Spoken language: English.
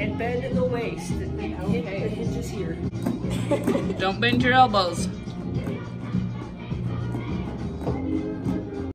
And bend in the waist. Hit the hinges here. Don't bend your elbows.